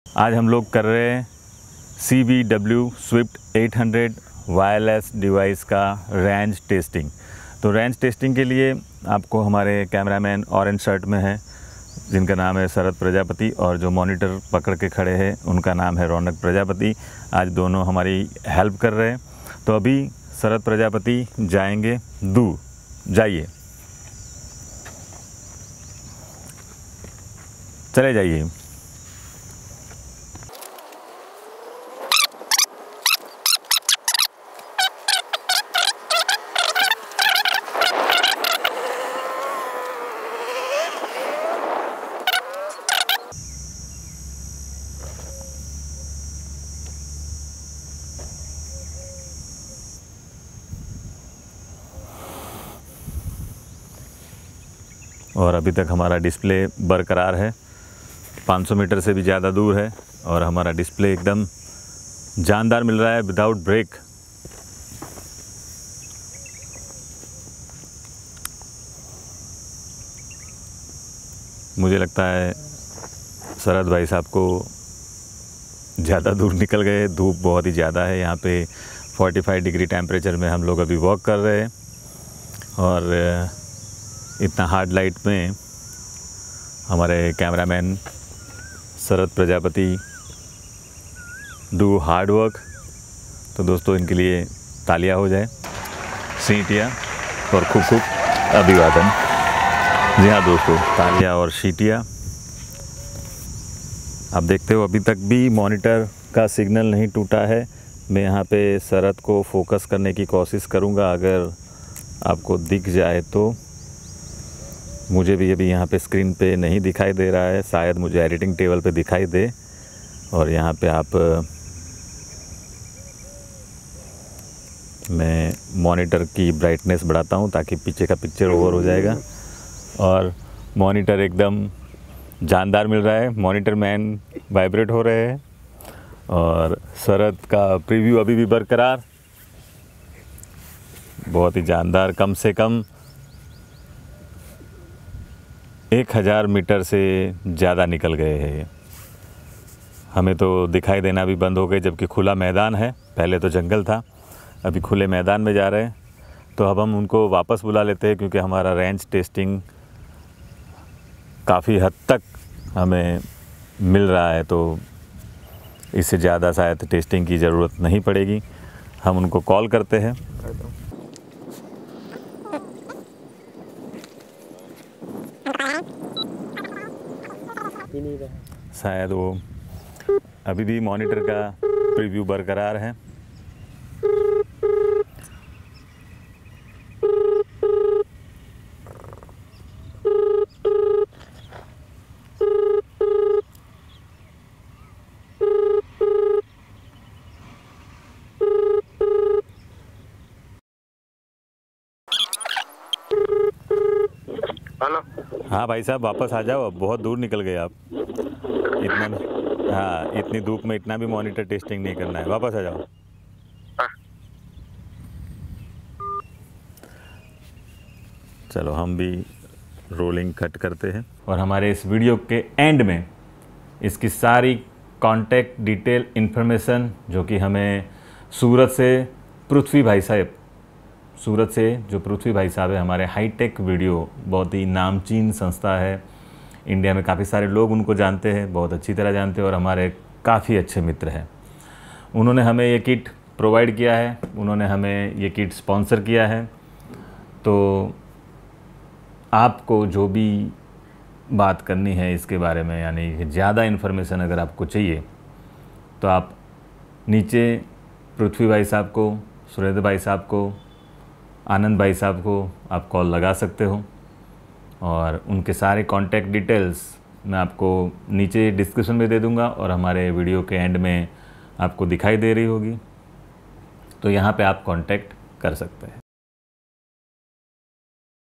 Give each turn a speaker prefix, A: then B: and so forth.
A: आज हम लोग कर रहे हैं CBW स्विफ्ट 800 वायरलेस डिवाइस का रेंज टेस्टिंग। तो रेंज टेस्टिंग के लिए आपको हमारे कैमरामैन ऑरेंज शर्ट में है, जिनका नाम है शरद प्रजापति, और जो मॉनिटर पकड़ के खड़े हैं उनका नाम है रौनक प्रजापति। आज दोनों हमारी हेल्प कर रहे हैं। तो अभी शरद प्रजापति जाएंगे दूर, जाइए, चले जाइए। और अभी तक हमारा डिस्प्ले बरकरार है, 500 मीटर से भी ज़्यादा दूर है और हमारा डिस्प्ले एकदम जानदार मिल रहा है विदाउट ब्रेक। मुझे लगता है शरद भाई साहब को ज़्यादा दूर निकल गए, धूप बहुत ही ज़्यादा है। यहाँ पे 45 डिग्री टेम्परेचर में हम लोग अभी वॉक कर रहे हैं और इतना हार्ड लाइट में हमारे cameraman Sharad Prajapati do hard work. तो दोस्तों, इनके लिए तालियां हो जाए, सीटियां और खूब खूब अभिवादन। जी हाँ दोस्तों, तालियां और सीटियां। आप देखते हो अभी तक भी मॉनिटर का सिग्नल नहीं टूटा है। मैं यहाँ पे शरद को फोकस करने की कोशिश करूँगा, अगर आपको दिख जाए तो। मुझे भी अभी यहाँ पे स्क्रीन पे नहीं दिखाई दे रहा है, शायद मुझे एडिटिंग टेबल पे दिखाई दे। और यहाँ पे आप मैं मॉनिटर की ब्राइटनेस बढ़ाता हूँ ताकि पीछे का पिक्चर ओवर हो जाएगा। और मॉनिटर एकदम जानदार मिल रहा है, मॉनिटर मैन वाइब्रेट हो रहे हैं और शरद का प्रीव्यू अभी भी बरकरार, बहुत ही जानदार। कम से कम 1000 मीटर से ज़्यादा निकल गए हैं। हमें तो दिखाई देना भी बंद हो गए, जबकि खुला मैदान है। पहले तो जंगल था, अभी खुले मैदान में जा रहे हैं। तो अब हम उनको वापस बुला लेते हैं, क्योंकि हमारा रेंज टेस्टिंग काफ़ी हद तक हमें मिल रहा है। तो इससे ज़्यादा शायद टेस्टिंग की ज़रूरत नहीं पड़ेगी। हम उनको कॉल करते हैं। शायद वो अभी भी मॉनिटर का प्रीव्यू बरकरार है।
B: हेलो।
A: हाँ भाई साहब, वापस आ जाओ, अब बहुत दूर निकल गए आप। इतना, हाँ, इतनी धूप में इतना भी मॉनिटर टेस्टिंग नहीं करना है, वापस आ जाओ। चलो हम भी रोलिंग कट करते हैं और हमारे इस वीडियो के एंड में इसकी सारी कॉन्टैक्ट डिटेल इन्फॉर्मेशन, जो कि हमें सूरत से पृथ्वी भाई साहब, सूरत से जो पृथ्वी भाई साहब है, हमारे हाईटेक वीडियो, बहुत ही नामचीन संस्था है। इंडिया में काफ़ी सारे लोग उनको जानते हैं, बहुत अच्छी तरह जानते हैं और हमारे काफ़ी अच्छे मित्र हैं। उन्होंने हमें ये किट प्रोवाइड किया है, उन्होंने हमें ये किट स्पॉन्सर किया है। तो आपको जो भी बात करनी है इसके बारे में, यानी ज़्यादा इन्फॉर्मेशन अगर आपको चाहिए, तो आप नीचे पृथ्वी भाई साहब को, सुरेंद्र भाई साहब को, आनंद भाई साहब को आप कॉल लगा सकते हो। और उनके सारे कॉन्टैक्ट डिटेल्स मैं आपको नीचे डिस्क्रिप्शन में दे दूंगा और हमारे वीडियो के एंड में आपको दिखाई दे रही होगी। तो यहाँ पे आप कॉन्टैक्ट कर सकते हैं।